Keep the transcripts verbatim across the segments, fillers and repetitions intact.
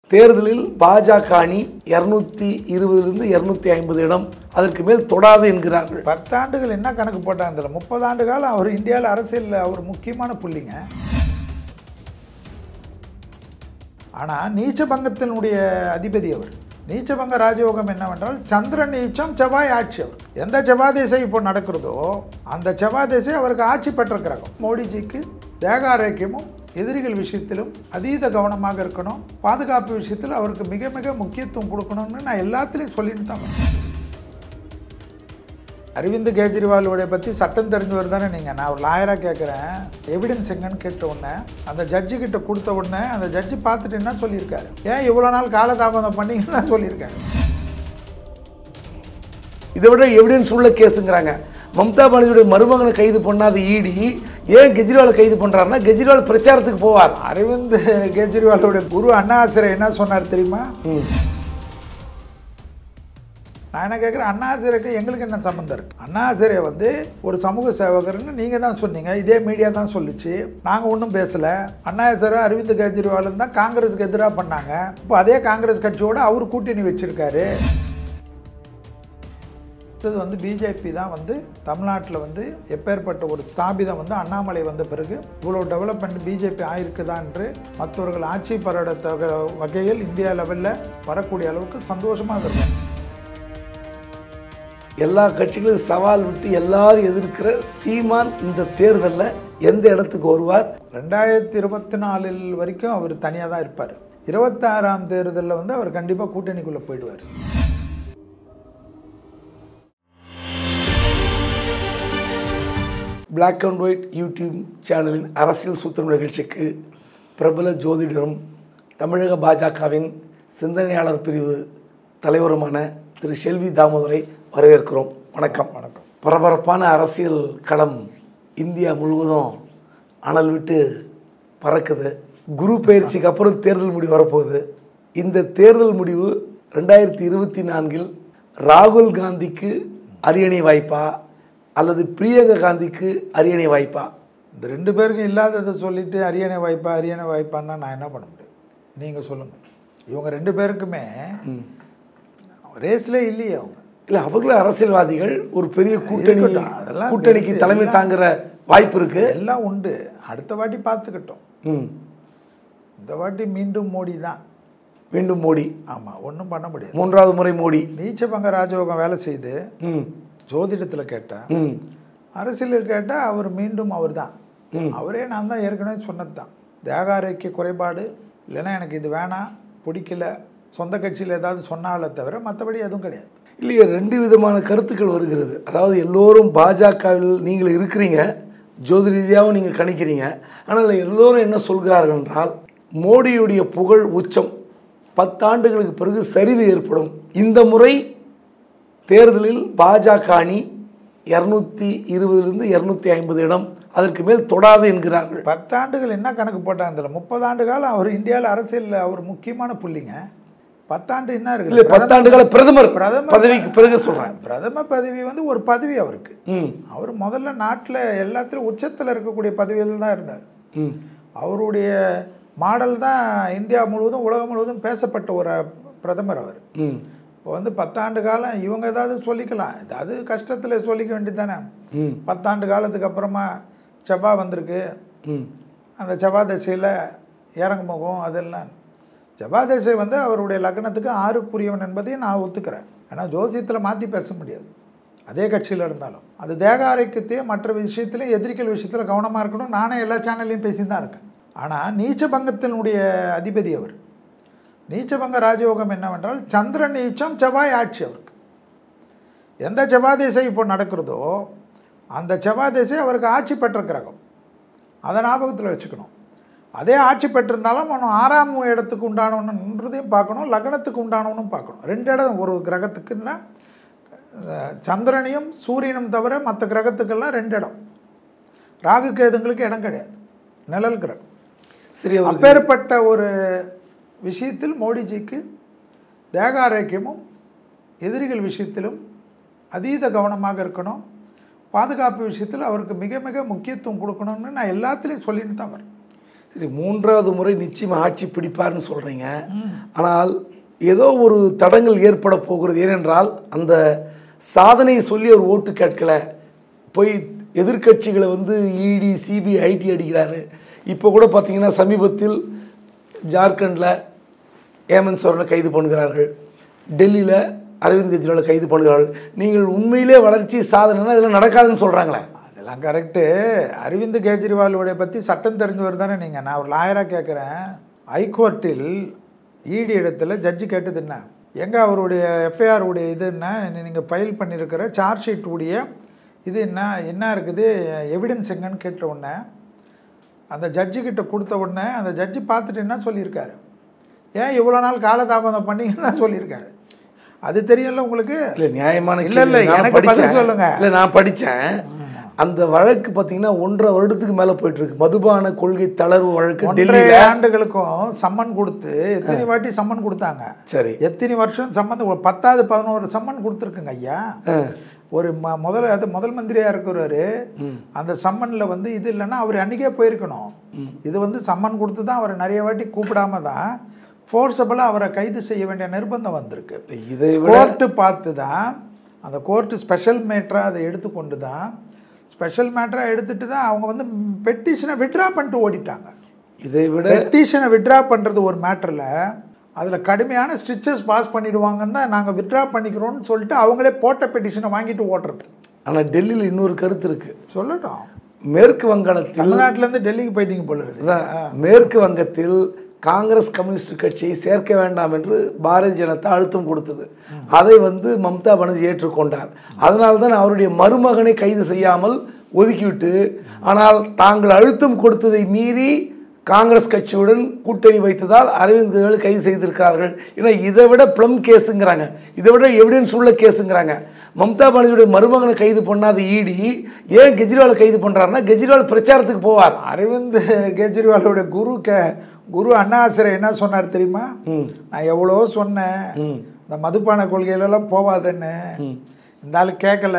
தேர்தலில் பாஜக அணி இருநூத்தி இருபதிலிருந்து இருநூத்தி ஐம்பது இடம் அதற்கு மேல் தொடாது என்கிறார்கள். பத்தாண்டுகள் என்ன கணக்கு போட்டாங்க? முப்பது ஆண்டு காலம் அவர் இந்தியாவில் அரசியலில் அவர் முக்கியமான புள்ளிங்க. ஆனால் நீச்சபங்கத்தினுடைய அதிபதி அவர். நீச்சபங்க ராஜயோகம் என்னவென்றால் சந்திரன் நீச்சம், செவ்வாய் ஆட்சி. அவர் எந்த செவ்வாய் திசை இப்போ நடக்கிறதோ அந்த செவ்வாய் திசை அவருக்கு ஆட்சி பெற்ற கிரகம். மோடிஜிக்கு தேக ஆரோக்கியமும் எதிரிகள் விஷயத்திலும் அதீத கவனமாக இருக்கணும், பாதுகாப்பு விஷயத்தில் அவருக்கு மிக மிக முக்கியத்துவம் கொடுக்கணும்னு நான் எல்லாத்துலேயும் சொல்லிட்டு தான். அரவிந்த் கெஜ்ரிவாலுடைய பற்றி சட்டம் தெரிஞ்சவர் தானே நீங்கள்? நான் ஒரு லாயராக கேட்குறேன், எவிடன்ஸ் எங்கன்னு கேட்ட உடனே அந்த ஜட்ஜு கிட்ட கொடுத்த உடனே அந்த ஜட்ஜு பார்த்துட்டு என்ன சொல்லியிருக்காரு? ஏன் இவ்வளோ நாள் காலதாமதம் பண்ணிங்கன்னா சொல்லியிருக்காரு. இதை விட எவிடன்ஸ் உள்ள கேஸுங்கிறாங்க. மம்தா பானர்ஜியுடைய மருமகனை கைது பண்ணாத ஈடி ஏன் கெஜ்ரிவாலை கைது பண்ணுறாருன்னா, கெஜ்ரிவால் பிரச்சாரத்துக்கு போவார். அரவிந்த் கெஜ்ரிவாலுடைய குரு அண்ணா ஹசாரே என்ன சொன்னார் தெரியுமா? நான் என்ன கேட்குறேன், அண்ணா ஹசாரேக்கு எங்களுக்கு என்ன சம்மந்தம் இருக்குது? அண்ணா ஹசாரே வந்து ஒரு சமூக சேவகர்னு நீங்கள் தான் சொன்னீங்க, இதே மீடியா தான் சொல்லிச்சு, நாங்கள் ஒன்றும் பேசலை. அண்ணா ஹசாரே அரவிந்த் கெஜ்ரிவாலும் தான் காங்கிரஸுக்கு எதிராக பண்ணாங்க. இப்போ அதே காங்கிரஸ் கட்சியோடு அவர் கூட்டணி வச்சுருக்காரு. இது வந்து பிஜேபி தான் வந்து தமிழ்நாட்டில் வந்து எப்பேற்பட்ட ஒரு ஸ்தாபிதம் வந்து அண்ணாமலை வந்த பிறகு இவ்வளோ டெவலப்மெண்ட் பிஜேபி ஆயிருக்குதா என்று மற்றவர்கள் ஆட்சி பரடத்த வகையில் இந்தியா லெவலில் வரக்கூடிய அளவுக்கு சந்தோஷமாக இருக்கும். எல்லா கட்சிகளும் சவால் விட்டு எல்லாரும் எதிர்க்கிற சீமான் இந்த தேர்தலில் எந்த இடத்துக்கு வருவார்? ரெண்டாயிரத்தி இருபத்தி நாலில் வரைக்கும் அவர் தனியாக தான் இருப்பார். இருபத்தாறாம் தேர்தலில் வந்து அவர் கண்டிப்பாக கூட்டணிக்குள்ளே போயிடுவார். பிளாக் அண்ட் ஒயிட் யூடியூப் சேனலின் அரசியல் சூத்திரம் நிகழ்ச்சிக்கு பிரபல ஜோதிடரும் தமிழக பாஜகவின் சிந்தனையாளர் பிரிவு தலைவருமான திரு செல்வி தாமோதரை வரவேற்கிறோம். வணக்கம். வணக்கம். பரபரப்பான அரசியல் களம் இந்தியா முழுவதும் அனல் விட்டு பறக்குது. குரு பயிற்சிக்கு அப்புறம் தேர்தல் முடிவு வரப்போகுது. இந்த தேர்தல் முடிவு ரெண்டாயிரத்தி இருபத்தி நான்கில் ராகுல் காந்திக்கு அரியணை வாய்ப்பா அல்லது பிரியங்கா காந்திக்கு அரியணை வாய்ப்பா? இந்த ரெண்டு பேருக்கும் இல்லாததை சொல்லிட்டு அரியணை வாய்ப்பா அரியணை வாய்ப்பான்னா நான் என்ன பண்ண முடியும்? நீங்கள் சொல்லுங்கள். இவங்க ரெண்டு பேருக்குமே ரேஸ்லே இல்லையே. அவங்க இல்லை, அவர்களும் அரசியல்வாதிகள். ஒரு பெரிய கூட்டணி, அதெல்லாம் கூட்டணிக்கு தலைமை தாங்குற வாய்ப்பு இருக்கு. எல்லாம் உண்டு. அடுத்த வாட்டி பார்த்துக்கிட்டோம். ம் இந்த வாட்டி மீண்டும் மோடி தான். மீண்டும் மோடி. ஆமாம், ஒன்றும் பண்ண முடியாது. மூன்றாவது முறை மோடி. நீச்சபங்க ராஜயோகம் வேலை செய்து ம் ஜோதிடத்தில் கேட்டால், ம் அரசியலில் கேட்டால் அவர் மீண்டும் அவர் தான். அவரே நான் தான் ஏற்கனவே சொன்னது தான். தேகாரோக்கிய குறைபாடு இல்லைன்னா எனக்கு இது வேணாம், பிடிக்கல, சொந்த கட்சியில் ஏதாவது சொன்னாலே தவிர மற்றபடி எதுவும் கிடையாது. இல்லையே, ரெண்டு விதமான கருத்துக்கள் வருகிறது. அதாவது எல்லோரும் பாஜகவில் நீங்கள் இருக்கிறீங்க, ஜோதி ரீதியாகவும் நீங்கள் கணிக்கிறீங்க. ஆனால் எல்லோரும் என்ன சொல்கிறார்கள் என்றால், மோடியுடைய புகழ் உச்சம் பத்தாண்டுகளுக்கு பிறகு சரிவு ஏற்படும். இந்த முறை தேர்தலில் பாஜக அணி இருநூத்தி இருபதிலிருந்து இருநூத்தி ஐம்பது இடம் அதற்கு மேல் தொடாது என்கிறார்கள். பத்தாண்டுகள் என்ன கணக்கு போட்டாங்க? முப்பது ஆண்டு காலம் அவர் இந்தியாவில் அரசியலில் அவர் முக்கியமான புள்ளிங்க. பத்தாண்டு என்ன இருக்குது? பத்தாண்டு கால பிரதமர் பதவிக்கு பிறகு சொல்றேன். பிரதம பதவி வந்து ஒரு பதவி அவருக்கு. அவர் முதல்ல நாட்டில் எல்லாத்திலும் உச்சத்தில் இருக்கக்கூடிய பதவியில் தான் இருந்தார். அவருடைய மாடல் தான் இந்தியா முழுவதும் உலகம் முழுவதும் பேசப்பட்ட ஒரு பிரதமர் அவர். இப்போ வந்து பத்தாண்டு காலம் இவங்க ஏதாவது சொல்லிக்கலாம், ஏதாவது கஷ்டத்தில் சொல்லிக்க வேண்டியது தானே. பத்தாண்டு காலத்துக்கு அப்புறமா செவ்வாய் வந்திருக்கு, அந்த செவ்வாய் திசையில் இறங்குமுகம் அதெல்லாம். செவ்வாய் திசை வந்து அவருடைய லக்னத்துக்கு ஆறுக்குரியவன் என்பதையும் நான் ஒத்துக்கிறேன். ஆனால் ஜோசியத்தில் மாற்றி பேச முடியாது, அதே கட்சியில் இருந்தாலும். அது தேக ஆரோக்கியத்தையும் மற்ற விஷயத்துலையும் எதிரிகள் விஷயத்தில் கவனமாக இருக்கணும். நானே எல்லா சேனல்லையும் பேசி தான் இருக்கேன். ஆனால் நீச்சபங்கத்தினுடைய அதிபதி அவர். நீச்சபங்க ராஜயோகம் என்னவென்றால் சந்திரன் நீச்சம், செவ்வாய் ஆட்சி. அவருக்கு எந்த செவ்வாய் திசை இப்போ நடக்கிறதோ அந்த செவ்வாய் திசை அவருக்கு ஆட்சி பெற்ற கிரகம். அதை ஞாபகத்தில் வச்சுக்கணும். அதே ஆட்சி பெற்றிருந்தாலும் அவனும் ஆறாம் இடத்துக்கு உண்டானவன்றதையும் பார்க்கணும், லக்னத்துக்கு உண்டானவனும் பார்க்கணும். ரெண்டு இடம் ஒரு கிரகத்துக்குன்னா சந்திரனையும் சூரியனும் தவிர மற்ற கிரகத்துக்கெல்லாம் ரெண்டு இடம். ராகு கேதுங்களுக்கு இடம் கிடையாது, நிழல் கிரகம். சரி, அப்பேற்பட்ட ஒரு விஷயத்தில் மோடிஜிக்கு தேக ஆரோக்கியமும் எதிரிகள் விஷயத்திலும் அதீத கவனமாக இருக்கணும், பாதுகாப்பு விஷயத்தில் அவருக்கு மிக மிக முக்கியத்துவம் கொடுக்கணும்னு நான் எல்லாத்துலேயும் சொல்லிட்டு தான் வரேன். சரி, மூன்றாவது முறை நிச்சயமாக ஆட்சி பிடிப்பார்னு சொல்கிறீங்க. ஆனால் ஏதோ ஒரு தடங்கள் ஏற்பட போகிறது. ஏனென்றால் அந்த சாதனையை சொல்லி அவர் ஓட்டு கேட்கல, போய் எதிர்க்கட்சிகளை வந்து இடி சிபிஐ ஐடி அடிக்கிறாரு. இப்போ கூட பார்த்தீங்கன்னா சமீபத்தில் ஜார்க்கண்டில் ஹேமந்த் சோரனை கைது பண்ணுகிறார்கள், டெல்லியில் அரவிந்த் கெஜ்ரிவாலை கைது பண்ணுகிறார்கள். நீங்கள் உண்மையிலே வளர்ச்சி சாதனைனா இதெல்லாம் நடக்காதுன்னு சொல்கிறாங்களே. அதெல்லாம் கரெக்டு. அரவிந்த் கெஜ்ரிவாலுடைய பற்றி சட்டம் தெரிஞ்சவர் தானே நீங்கள். நான் ஒரு லாயராக கேட்குறேன். ஹைகோர்ட்டில் இடி இடத்துல ஜட்ஜி கேட்டது என்ன, எங்கே அவருடைய எஃப்ஐஆர் உடைய இது என்ன, நீங்கள் ஃபைல் பண்ணியிருக்கிற சார்ஜ் ஷீட் உடைய இது என்ன என்ன இருக்குது, எவிடன்ஸ் எங்கன்னு கேட்ட உடனே அந்த ஜட்ஜிக்கிட்ட கொடுத்த உடனே அந்த ஜட்ஜி பார்த்துட்டு என்ன சொல்லியிருக்காரு, ஏன் இவ்வளோ நாள் காலதாமதம் பண்ணீங்கன்னா சொல்லியிருக்காரு. அது தெரியும்ல உங்களுக்கு. இல்லை நியாயமான இல்லை இல்லை எனக்கு பதில் சொல்லுங்க. இல்லை நான் படித்தேன். அந்த வழக்கு பார்த்தீங்கன்னா ஒன்றரை வருடத்துக்கு மேலே போயிட்டு இருக்கு. மதுபான கொள்கை தளர்வு வழக்கு டெல்லியில் ஆண்டுகளுக்கும் சம்மன் கொடுத்து எத்தனை வாட்டி சம்மன் கொடுத்தாங்க. சரி, எத்தனை வருஷம் சம்மன், ஒரு பத்தாவது பதினோரு சம்மன் கொடுத்துருக்குங்க ஐயா. ஒரு ம முதல்ல அது முதல் மந்திரியாக இருக்கிறாரு, அந்த சம்மனில் வந்து இது இல்லைன்னா அவர் அன்றைக்கே போயிருக்கணும். இது வந்து சம்மன் கொடுத்து தான் அவரை நிறைய வாட்டி கூப்பிடாம தான் ஃபோர்ஸபிளாக அவரை கைது செய்ய வேண்டிய நிர்பந்தம் வந்திருக்கு. இதை கோர்ட்டு பார்த்து தான், அந்த கோர்ட்டு ஸ்பெஷல் மேட்டராக அதை எடுத்துக்கொண்டு தான், ஸ்பெஷல் மேட்டராக எடுத்துகிட்டு தான் அவங்க வந்து பெட்டிஷனை விட்ரா பண்ணிட்டு ஓடிட்டாங்க. இதை விட பெட்டிஷனை விட்ரா பண்ணுறது ஒரு மேட்டரில் அதில் கடுமையான ஸ்ட்ரிச்சஸ் பாஸ் பண்ணிடுவாங்கன்னு தான் நாங்கள் வித்ட்ரா பண்ணிக்கிறோம்னு சொல்லிட்டு அவங்களே போட்ட பெட்டிஷனை வாங்கிட்டு ஓட்டுறது. ஆனால் டெல்லியில் இன்னொரு கருத்து இருக்குது, சொல்லட்டும். மேற்கு வங்காளத்தில், தமிழ்நாட்டிலேருந்து டெல்லிக்கு போயிட்டீங்க போல இருக்குது. மேற்கு வங்கத்தில் காங்கிரஸ் கம்யூனிஸ்ட் கட்சியை சேர்க்க வேண்டாம் என்று பாரதிய ஜனதா அழுத்தம் கொடுத்தது. அதை வந்து மம்தா பானர்ஜி ஏற்றுக்கொண்டார். அதனால்தான் அவருடைய மருமகனை கைது செய்யாமல் ஒதுக்கிவிட்டு, ஆனால் தாங்கள் அழுத்தம் கொடுத்ததை மீறி காங்கிரஸ் கட்சியுடன் கூட்டணி வைத்ததால் அரவிந்த் கெஜ்ரிவாலை கைது செய்திருக்கிறார்கள். ஏன்னா இதை விட ப்ளம் கேஸுங்கிறாங்க, இதை விட எவிடன்ஸ் உள்ள கேஸுங்கிறாங்க. மம்தா பானர்ஜியுடைய மருமகனை கைது பண்ணாத இடி ஏன் கெஜ்ரிவாலை கைது பண்ணுறாருன்னா, கெஜ்ரிவால் பிரச்சாரத்துக்கு போவார். அரவிந்த் கெஜ்ரிவாலோட குரு க குரு அண்ணா ஹசாரே என்ன சொன்னார் தெரியுமா, நான் எவ்வளோ சொன்னேன் இந்த மதுபான கொள்கையிலலாம் போவாதன்னு, இந்த ஆள் கேட்கல,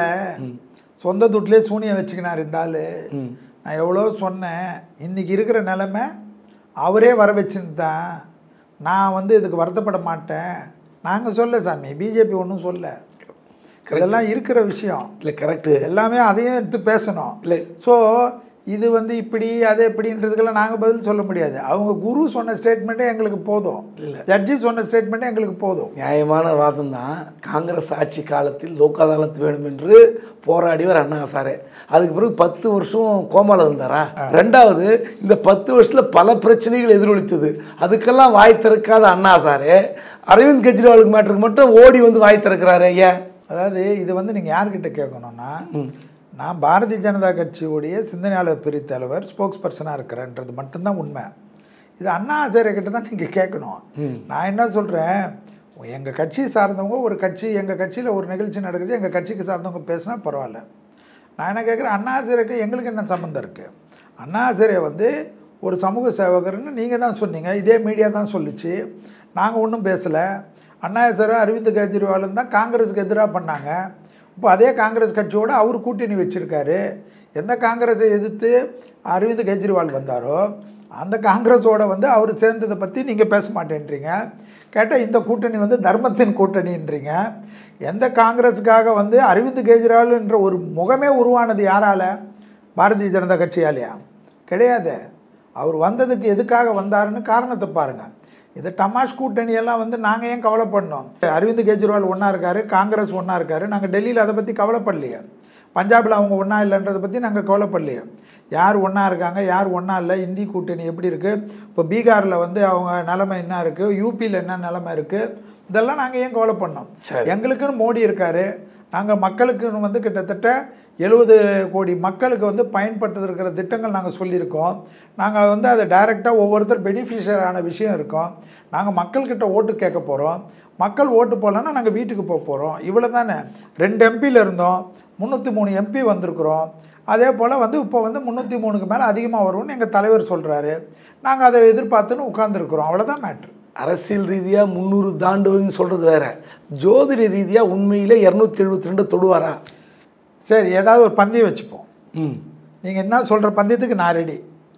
சொந்த துட்டிலே சூனியம் வச்சுக்கினார் இந்த ஆள். நான் எவ்வளோ சொன்னேன், இன்றைக்கி இருக்கிற நிலைமை அவரே வர வச்சுருந்தான், நான் வந்து இதுக்கு வருத்தப்பட மாட்டேன். நாங்கள் சொல்ல சாமி, பிஜேபி ஒன்றும் சொல்ல, இதெல்லாம் இருக்கிற விஷயம் இல்லை. கரெக்டு, எல்லாமே அதையும் எடுத்து பேசணும். இல்லை ஸோ இது வந்து இப்படி அது எப்படின்றதுக்கெல்லாம் நாங்கள் பதில் சொல்ல முடியாது. அவங்க குரு சொன்ன ஸ்டேட்மெண்ட்டே எங்களுக்கு போதும், இல்லை ஜட்ஜி சொன்ன ஸ்டேட்மெண்ட்டே எங்களுக்கு போதும். நியாயமான வாதம் தான். காங்கிரஸ் ஆட்சி காலத்தில் லோக் அதாலத் வேணும் என்று போராடியவர் அண்ணா ஹசாரே. அதுக்கு பிறகு பத்து வருஷம் கோமால இருந்தாரா. ரெண்டாவது இந்த பத்து வருஷத்தில் பல பிரச்சனைகள் எதிரொலித்தது, அதுக்கெல்லாம் வாய் திறக்காத அண்ணா ஹசாரே அரவிந்த் கெஜ்ரிவாலுக்கு மேட்டருக்கு மட்டும் ஓடி வந்து வாய் திறக்கிறாரு. ஏன்? அதாவது இது வந்து நீங்கள் யார்கிட்ட கேட்கணும்னா, நான் பாரதிய ஜனதா கட்சியுடைய சிந்தனையாளர் பிரிவு தலைவர், ஸ்போக்ஸ் பர்சனாக இருக்கிறேன்றது மட்டும்தான் உண்மை. இது அண்ணா ஹசாரே கிட்ட தான் நீங்கள் கேட்கணும். நான் என்ன சொல்கிறேன், எங்கள் கட்சி சார்ந்தவங்க ஒரு கட்சி, எங்கள் கட்சியில் ஒரு நிகழ்ச்சி நடக்குது, எங்கள் கட்சிக்கு சார்ந்தவங்க பேசினா பரவாயில்ல. நான் என்ன கேட்குறேன், அண்ணா ஹசாரேக்கு எங்களுக்கு என்ன சம்மந்தம் இருக்குது? அண்ணா ஹசாரே வந்து ஒரு சமூக சேவகர்னு நீங்கள் தான் சொன்னீங்க, இதே மீடியா தான் சொல்லிச்சு, நாங்கள் ஒன்றும் பேசலை. அண்ணா ஹசாரே அரவிந்த் கெஜ்ரிவாலும் தான் காங்கிரஸுக்கு எதிராக பண்ணாங்க. இப்போ அதே காங்கிரஸ் கட்சியோடு அவர் கூட்டணி வச்சுருக்காரு. எந்த காங்கிரஸை எதிர்த்து அரவிந்த் கெஜ்ரிவால் வந்தாரோ அந்த காங்கிரஸோடு வந்து அவர் சேர்ந்ததை பற்றி நீங்கள் பேச மாட்டேன்றீங்க. கேட்டால் இந்த கூட்டணி வந்து தர்மத்தின் கூட்டணின்றீங்க. எந்த காங்கிரஸுக்காக வந்து அரவிந்த் கெஜ்ரிவால்ன்ற ஒரு முகமே உருவானது யாரால்? பாரதிய ஜனதா கட்சியாலையா? கிடையாது. அவர் வந்ததுக்கு எதுக்காக வந்தாருன்னு காரணத்தை பாருங்கள். இது டமாஷ் கூட்டணியெல்லாம் வந்து நாங்கள் ஏன் கவலைப்படணும்? அரவிந்த் கெஜ்ரிவால் ஒன்றா இருக்கார், காங்கிரஸ் ஒன்றா இருக்கார், நாங்கள் டெல்லியில் அதை பற்றி கவலைப்படலையே. பஞ்சாபில் அவங்க ஒன்றா இல்லைன்றதை பற்றி நாங்கள் கவலைப்படலையே. யார் ஒன்றா இருக்காங்க, யார் ஒன்றா இல்லை, இந்தி கூட்டணி எப்படி இருக்குது, இப்போ பீகாரில் வந்து அவங்க நிலைமை என்ன இருக்குது, யூபியில் என்ன நிலைமை இருக்குது, இதெல்லாம் நாங்கள் ஏன் கவலைப்படணும்? எங்களுக்குன்னு மோடி இருக்கார், நாங்கள் மக்களுக்குன்னு வந்து கிட்டத்தட்ட எழுபது கோடி மக்களுக்கு வந்து பயன்படுத்த இருக்கிற திட்டங்கள் நாங்கள் சொல்லியிருக்கோம். நாங்கள் வந்து அதை டைரெக்டாக ஒவ்வொருத்தர் பெனிஃபிஷியரான விஷயம் இருக்கோம். நாங்கள் மக்கள்கிட்ட ஓட்டு கேட்க போகிறோம். மக்கள் ஓட்டு போகலன்னா நாங்கள் வீட்டுக்கு போக போகிறோம். இவ்வளோ தானே. ரெண்டு எம்பியில் இருந்தோம், முந்நூற்றி மூணு எம்பி வந்திருக்கிறோம். அதே போல் வந்து இப்போ வந்து முந்நூற்றி மூணுக்கு மேலே அதிகமாக வரும்னு எங்கள் தலைவர் சொல்கிறாரு. நாங்கள் அதை எதிர்பார்த்துன்னு உட்காந்துருக்குறோம். அவ்வளோதான் மேட்ரு. அரசியல் ரீதியாக முந்நூறு தாண்டுவன்னு சொல்கிறது வேற, ஜோதிட ரீதியாக உண்மையிலே இரநூத்தி எழுபத்தி ரெண்டு தொடுவாரா? சரி, ஏதாவது ஒரு பந்தயம் வச்சுப்போம். ம் நீங்கள் என்ன சொல்கிற பந்தயத்துக்கு நான் ரெடி.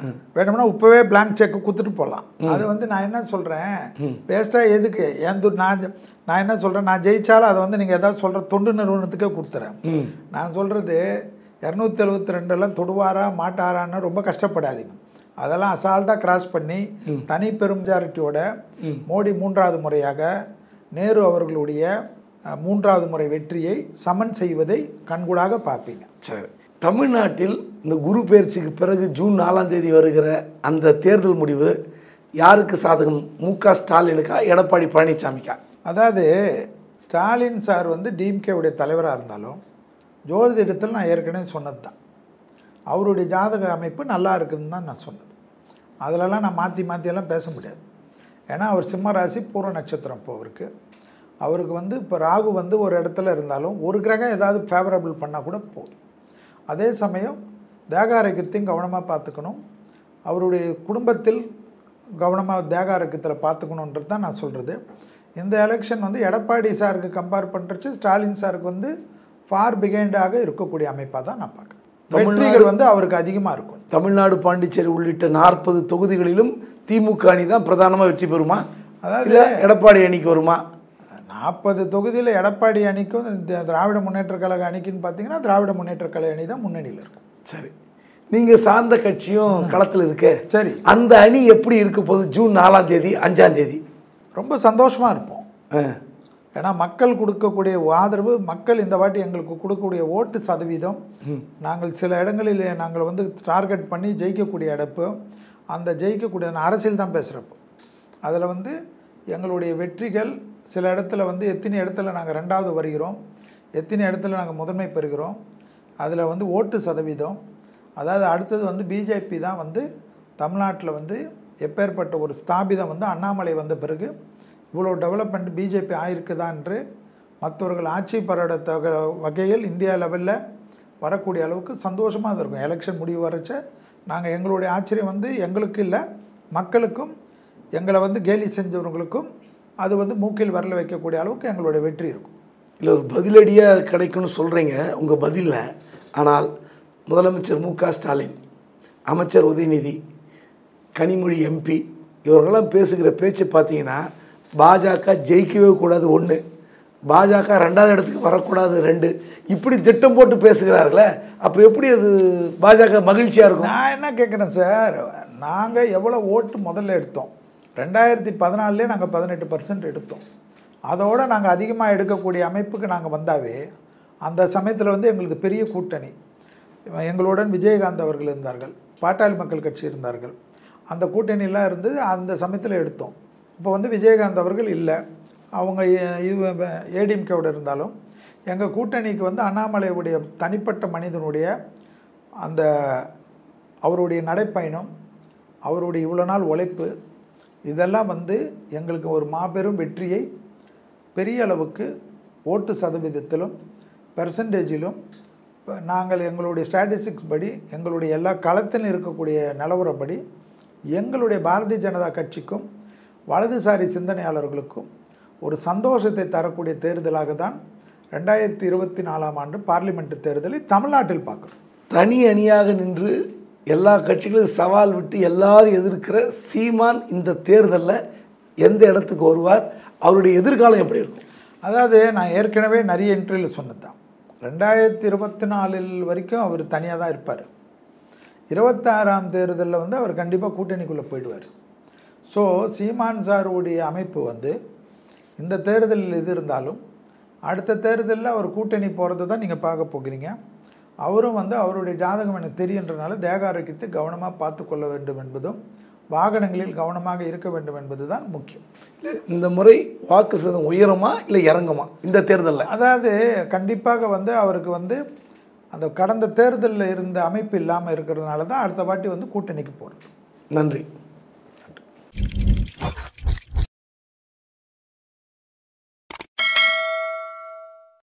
வேணும்னா இப்போவே பிளாங்க் செக் கொடுத்துட்டு போகலாம். அது வந்து நான் என்ன சொல்கிறேன், வேஸ்ட்டாக எதுக்கு ஏன் நான் நான் என்ன சொல்கிறேன், நான் ஜெயிச்சாலும் அதை வந்து நீங்கள் எதாவது சொல்கிற தொண்டு நிறுவனத்துக்கே கொடுத்துறேன். நான் சொல்கிறது இரநூத்தி எழுபத்தி ரெண்டெல்லாம் தொடுவாரா மாட்டாரான்னு ரொம்ப கஷ்டப்படாதீங்க. அதெல்லாம் அசால்ட்டாக கிராஸ் பண்ணி தனி பெருமெஜாரிட்டியோட மோடி மூன்றாவது முறையாக நேரு அவர்களுடைய மூன்றாவது முறை வெற்றியை சமன் செய்வதை கண்கூடாக பார்ப்பீங்க. சரி, தமிழ்நாட்டில் இந்த குரு பெயர்ச்சிக்கு பிறகு ஜூன் நாலாம் தேதி வருகிற அந்த தேர்தல் முடிவு யாருக்கு சாதகம்? மு க ஸ்டாலினுக்கா எடப்பாடி பழனிசாமிக்கா? அதாவது ஸ்டாலின் சார் வந்து டிஎம்கேவுடைய தலைவராக இருந்தாலும் ஜோதிடத்தில் நான் ஏற்கனவே சொன்னது தான், அவருடைய ஜாதக அமைப்பு நல்லா இருக்குதுன்னு தான் நான் சொன்னது. அதிலெல்லாம் நான் மாற்றி மாற்றியெல்லாம் பேச முடியாது. ஏன்னா அவர் சிம்ம ராசி பூர்வ நட்சத்திரம். இப்போ அவருக்கு அவருக்கு வந்து இப்போ ராகு வந்து ஒரு இடத்துல இருந்தாலும் ஒரு கிரகம் ஏதாவது ஃபேவரபிள் பண்ணால் கூட போதும். அதே சமயம் தேக ஆரோக்கியத்தையும் கவனமாக பார்த்துக்கணும், அவருடைய குடும்பத்தில் கவனமாக தேக ஆரோக்கியத்தில் பார்த்துக்கணுன்றது தான் நான் சொல்கிறது. இந்த எலெக்ஷன் வந்து எடப்பாடி சாருக்கு கம்பேர் பண்ணுறச்சு ஸ்டாலின் சாருக்கு வந்து ஃபார் பிகைண்டாக இருக்கக்கூடிய அமைப்பாக தான் நான் பார்க்குறேன். வெற்றிகள் வந்து அவருக்கு அதிகமாக இருக்கும். தமிழ்நாடு, பாண்டிச்சேரி உள்ளிட்ட நாற்பது தொகுதிகளிலும் திமுக அணி தான் பிரதானமாக வெற்றி பெறுமா? அதாவது எடப்பாடி அணிக்கு வருமா? நாற்பது தொகுதியில் எடப்பாடி அணிக்கும் திராவிட முன்னேற்ற கழக அணிக்குன்னு பார்த்தீங்கன்னா திராவிட முன்னேற்ற கழக அணி தான் முன்னணியில் இருக்கும். சரி, நீங்கள் சார்ந்த கட்சியும் களத்தில் இருக்கு. சரி, அந்த அணி எப்படி இருக்க போகுது ஜூன் நாலாம் தேதி அஞ்சாம் தேதி? ரொம்ப சந்தோஷமாக இருப்போம். ஏன்னா மக்கள் கொடுக்கக்கூடிய ஆதரவு, மக்கள் இந்த வாட்டி எங்களுக்கு கொடுக்கக்கூடிய ஓட்டு சதவீதம், நாங்கள் சில இடங்களில் நாங்கள் வந்து டார்கெட் பண்ணி ஜெயிக்கக்கூடிய இடப்பு, அந்த ஜெயிக்கக்கூடிய அரசியல் தான் பேசுகிறப்போ அதில் வந்து எங்களுடைய வெற்றிகள் சில இடத்துல வந்து எத்தனை இடத்துல நாங்கள் ரெண்டாவது வருகிறோம், எத்தனை இடத்துல நாங்கள் முதன்மை பெறுகிறோம், அதில் வந்து ஓட்டு சதவீதம். அதாவது அடுத்தது வந்து பிஜேபி தான் வந்து தமிழ்நாட்டில் வந்து எப்பேற்பட்ட ஒரு ஸ்தாபிதம் வந்து அண்ணாமலை வந்த பிறகு இவ்வளோ டெவலப்மெண்ட் பிஜேபி ஆயிருக்குதா என்று மற்றவர்கள் ஆட்சி பெறத்த வகையில் இந்தியா லெவலில் வரக்கூடிய அளவுக்கு சந்தோஷமாக இருக்கும். எலெக்ஷன் முடிவு வரைச்ச நாங்கள் எங்களுடைய ஆச்சரியம் வந்து எங்களுக்கு இல்லை, மக்களுக்கும் எங்களை வந்து கேலி செஞ்சவர்களுக்கும் அது வந்து மூக்கில் வரல வைக்கக்கூடிய அளவுக்கு எங்களுடைய வெற்றி இருக்கும். இல்லை ஒரு பதிலடியாக கிடைக்கும்னு சொல்கிறீங்க உங்கள் பதிலில். ஆனால் முதலமைச்சர் மு க ஸ்டாலின், அமைச்சர் உதயநிதி, கனிமொழி எம்பி இவர்களெல்லாம் பேசுகிற பேச்சு பார்த்தீங்கன்னா பாஜக ஜெயிக்கவே கூடாது ஒன்று, பாஜக ரெண்டாவது இடத்துக்கு வரக்கூடாது ரெண்டு, இப்படி திட்டம் போட்டு பேசுகிறார்களே, அப்போ எப்படி அது பாஜக மகிழ்ச்சியாக இருக்கும்? நான் என்ன கேட்குறேன் சார், நாங்கள் எவ்வளோ ஓட்டு முதல்ல எடுத்தோம்? ரெண்டாயிரத்தி பதினாலுலேயே நாங்கள் பதினெட்டு பர்சன்ட் எடுத்தோம். அதோடு நாங்கள் அதிகமாக எடுக்கக்கூடிய அமைப்புக்கு நாங்கள் வந்தாவே அந்த சமயத்தில் வந்து எங்களுக்கு பெரிய கூட்டணி, எங்களுடன் விஜயகாந்த் அவர்கள் இருந்தார்கள், பாட்டாளி மக்கள் கட்சி இருந்தார்கள், அந்த கூட்டணியெலாம் இருந்து அந்த சமயத்தில் எடுத்தோம். இப்போ வந்து விஜயகாந்த் அவர்கள் இல்லை, அவங்க இது ஏடிஎம்கேவோட இருந்தாலும் எங்கள் கூட்டணிக்கு வந்து அண்ணாமலையுடைய தனிப்பட்ட மனிதனுடைய அந்த அவருடைய நடைப்பயணம், அவருடைய இவ்வளோ நாள் உழைப்பு, இதெல்லாம் வந்து எங்களுக்கு ஒரு மாபெரும் வெற்றியை பெரிய அளவுக்கு ஓட்டு சதவீதத்திலும் பெர்சன்டேஜிலும் நாங்கள் எங்களுடைய ஸ்டாட்டிஸ்டிக்ஸ் படி எங்களுடைய எல்லா களத்திலும் இருக்கக்கூடிய நிலவரப்படி எங்களுடைய பாரதிய ஜனதா கட்சிக்கும் வலதுசாரி சிந்தனையாளர்களுக்கும் ஒரு சந்தோஷத்தை தரக்கூடிய தேர்தலாக தான் ரெண்டாயிரத்தி இருபத்தி நாலாம் ஆண்டு பார்லிமெண்ட் தேர்தலை தமிழ்நாட்டில் பார்க்குறோம். தனி அணியாக நின்று எல்லா கட்சிகளும் சவால் விட்டு எல்லாரும் எதிர்க்கிற சீமான் இந்த தேர்தலில் எந்த இடத்துக்கு வருவார், அவருடைய எதிர்காலம் எப்படி இருக்கும்? அதாவது நான் ஏற்கனவே நிறைய இன்டர்வியூவில் சொன்னது தான், ரெண்டாயிரத்தி இருபத்தி நாலில் வரைக்கும் அவர் தனியாக தான் இருப்பார். இருபத்தாறாம் தேர்தலில் வந்து அவர் கண்டிப்பாக கூட்டணிக்குள்ளே போயிடுவார். ஸோ சீமான் சாருடைய அமைப்பு வந்து இந்த தேர்தலில் இது இருந்தாலும் அடுத்த தேர்தலில் அவர் கூட்டணி போகிறது தான் நீங்கள் பார்க்க போகிறீங்க. அவரும் வந்து அவருடைய ஜாதகம் எனக்கு தெரியுன்றனால தேக ஆரோக்கியத்தை கவனமாக பார்த்து கொள்ள வேண்டும் என்பதும் வாகனங்களில் கவனமாக இருக்க வேண்டும் என்பது தான் முக்கியம். இல்லை இந்த முறை வாக்கு சதவீதம் உயருமா இல்லை இறங்குமா இந்த தேர்தலில்? அதாவது கண்டிப்பாக வந்து அவருக்கு வந்து அந்த கடந்த தேர்தலில் இருந்த அமைப்பு இல்லாமல் இருக்கிறதுனால தான் அடுத்த வாட்டி வந்து கூட்டணிக்கு போகிறது. நன்றி.